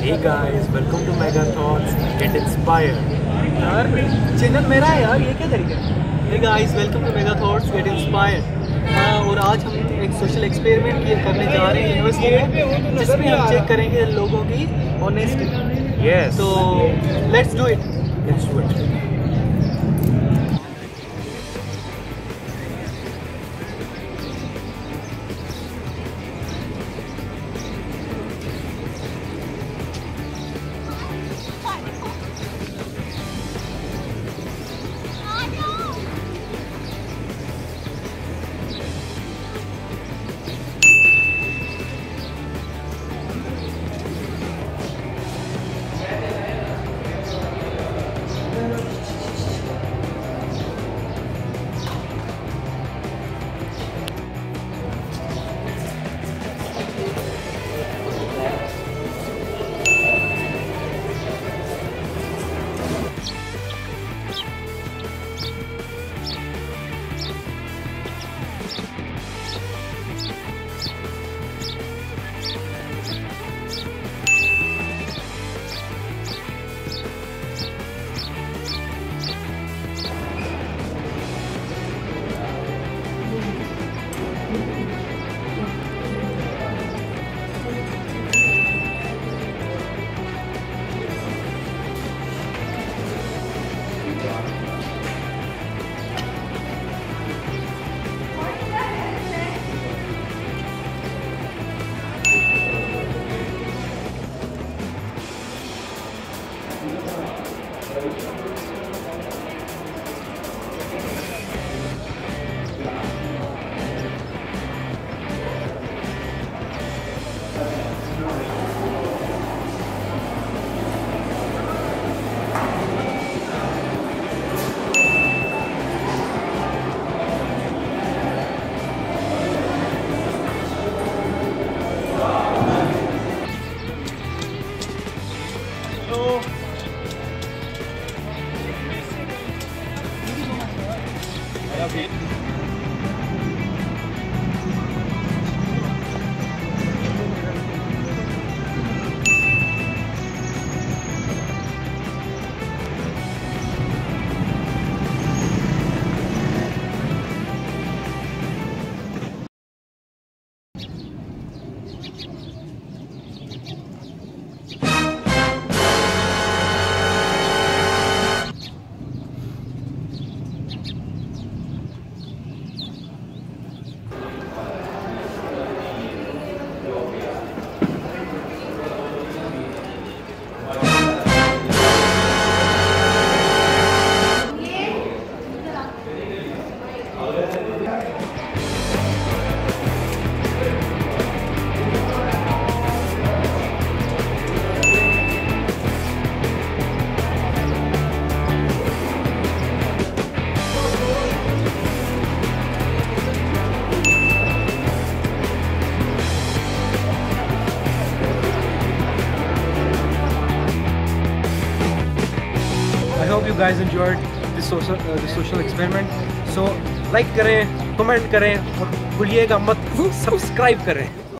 Hey guys, welcome to Mega Thoughts. Get inspired. यार channel मेरा है यार, ये क्या तरीका है? Hey guys, welcome to Mega Thoughts. Get inspired. और आज हम एक सोशल एक्सपेरिमेंट करने जा रहे हैं यूनिवर्सिटी में, जिसमें हम चेक करेंगे लोगों की ऑनेस्टी। Yes. तो let's do it. Let's do it. I hope you guys enjoyed this social experiment. So like करें, comment करें और भूलिएगा मत सब्सक्राइब करें.